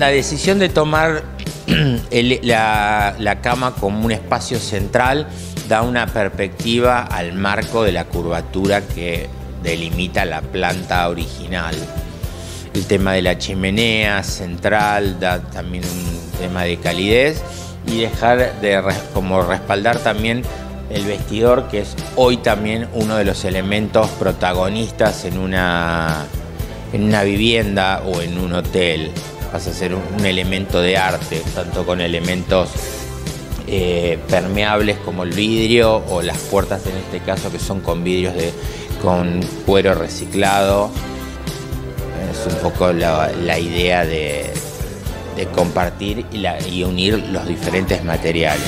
La decisión de tomar la cama como un espacio central da una perspectiva al marco de la curvatura que delimita la planta original. El tema de la chimenea central da también un tema de calidez y dejar de como respaldar también el vestidor, que es hoy también uno de los elementos protagonistas en una vivienda o en un hotel. Pasa a ser un elemento de arte, tanto con elementos permeables como el vidrio o las puertas en este caso que son con vidrios con cuero reciclado. Es un poco la idea de compartir y unir los diferentes materiales.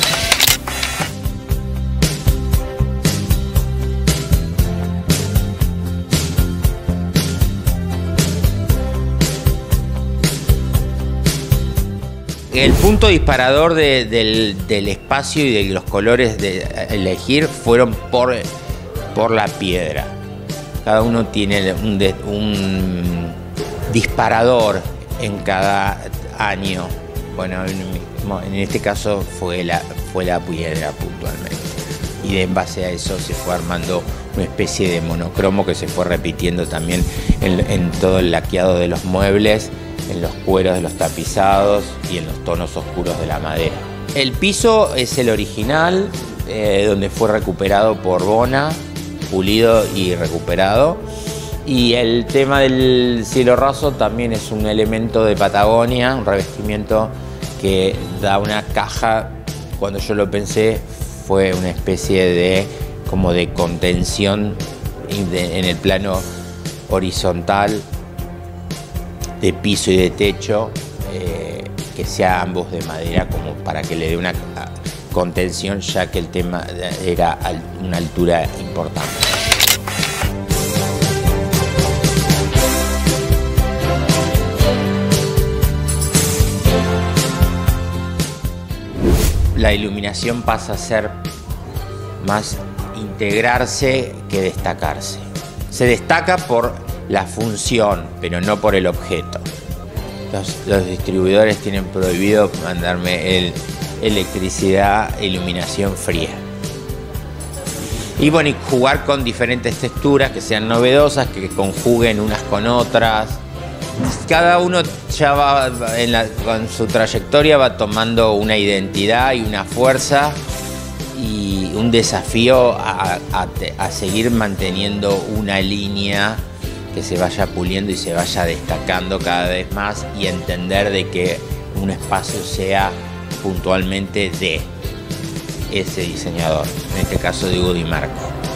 El punto disparador del espacio y de los colores de elegir fueron por la piedra. Cada uno tiene un disparador en cada año. Bueno, en este caso fue la piedra puntualmente. Y en base a eso se fue armando una especie de monocromo que se fue repitiendo también en todo el laqueado de los muebles, en los cueros de los tapizados y en los tonos oscuros de la madera. El piso es el original, donde fue recuperado por Bona, pulido y recuperado. Y el tema del cielo raso también es un elemento de Patagonia, un revestimiento que da una caja. Cuando yo lo pensé fue una especie de contención en el plano horizontal de piso y de techo, que sea ambos de madera como para que le dé una contención, ya que el tema era una altura importante. La iluminación pasa a ser más integrarse que destacarse. Se destaca por la función, pero no por el objeto. Los distribuidores tienen prohibido mandarme electricidad e iluminación fría. Y bueno, y jugar con diferentes texturas que sean novedosas, que conjuguen unas con otras. Cada uno ya va con su trayectoria va tomando una identidad y una fuerza y un desafío a seguir manteniendo una línea que se vaya puliendo y se vaya destacando cada vez más, y entender de que un espacio sea puntualmente de ese diseñador, en este caso Diego Di Marco.